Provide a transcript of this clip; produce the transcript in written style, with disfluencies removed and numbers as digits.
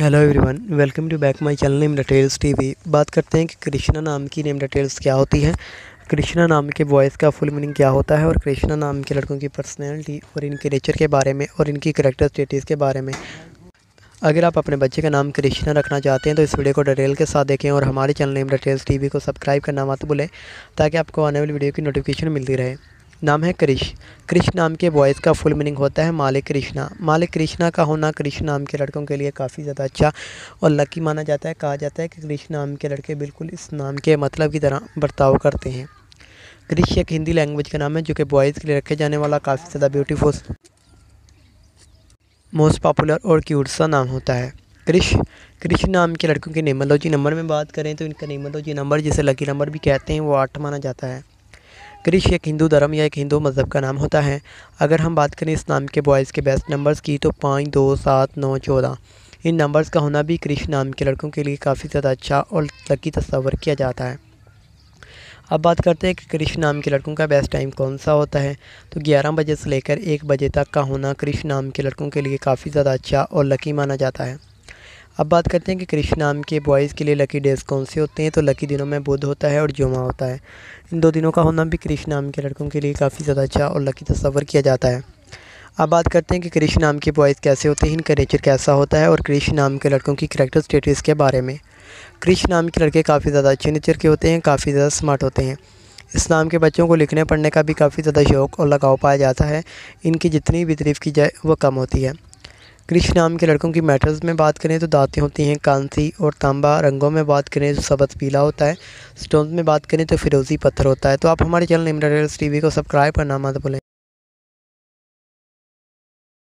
Hello everyone, welcome to back my channel name details TV. बात करते हैं कि कृष्णा नाम की नेम डिटेल्स क्या होती है, कृष्णा नाम के बॉयज़ का फुल मीनिंग क्या होता है और कृष्णा नाम के लड़कों की पर्सनैलिटी और इनके नेचर के बारे में और इनकी करैक्टर स्टेटस के बारे में। अगर आप अपने बच्चे का नाम कृष्णा रखना चाहते हैं तो इस वीडियो को डिटेल के साथ देखें और हमारे चैनल नेम डिटेल्स टीवी को सब्सक्राइब करना मत भूलें ताकि आपको आने वाली वीडियो की नोटिफिकेशन मिलती रहे। नाम है कृष। कृष नाम के बॉयज़ का फुल मीनिंग होता है मालिक कृष्णा। मालिक कृष्णा का होना कृष नाम के लड़कों के लिए काफ़ी ज़्यादा अच्छा और लकी माना जाता है। कहा जाता है कि कृष नाम के लड़के बिल्कुल इस नाम के मतलब की तरह बर्ताव करते हैं। कृष एक हिंदी लैंग्वेज का नाम है जो कि बॉयज़ के लिए रखे जाने वाला काफ़ी ज़्यादा ब्यूटीफुल, मोस्ट पॉपुलर और क्यूट सा नाम होता है। कृष कृष नाम के लड़कों के न्यूमरोलॉजी नंबर में बात करें तो इनका न्यूमरोलॉजी नंबर जिसे लकी नंबर भी कहते हैं वो 8 माना जाता है। कृष एक हिंदू धर्म या एक हिंदू मज़हब का नाम होता है। अगर हम बात करें इस नाम के बॉयज़ के बेस्ट नंबर्स की तो 5, 2, 7, 9, 14। इन नंबर्स का होना भी कृष नाम के लड़कों के लिए काफ़ी ज़्यादा अच्छा और लकी तस्वर किया जाता है। अब बात करते हैं कि कृष नाम के लड़कों का बेस्ट टाइम कौन सा होता है, तो 11 बजे से लेकर 1 बजे तक का होना कृष नाम के लड़कों के लिए काफ़ी ज़्यादा अच्छा और लकी माना जाता है। अब बात करते हैं कि कृष नाम के बॉयज़ के लिए लकी डेज़ कौन से होते हैं, तो लकी दिनों में बुध होता है और जुमा होता है। इन 2 दिनों का होना भी कृष नाम के लड़कों के लिए काफ़ी ज़्यादा अच्छा और लकी तस्वर किया जाता है। अब बात करते हैं कि कृष नाम के बॉयज़ कैसे होते हैं, इनका नेचर कैसा होता है और कृष नाम के लड़कों की करैक्टर स्टेटस के बारे में। कृष नाम के लड़के काफ़ी ज़्यादा अच्छे नेचर के होते हैं, काफ़ी ज़्यादा स्मार्ट होते हैं। इस नाम के बच्चों को लिखने पढ़ने का भी काफ़ी ज़्यादा शौक़ और लगाव पाया जाता है। इनकी जितनी भी तारीफ़ की जाए वो कम होती है। कृष नाम के लड़कों की मेटल्स में बात करें तो दातें होती हैं कांसी और तांबा। रंगों में बात करें तो सब्ज़ पीला होता है। स्टोन्स में बात करें तो फिरोज़ी पत्थर होता है। तो आप हमारे चैनल नेम डिटेल्स टीवी को सब्सक्राइब करना मत भूलें।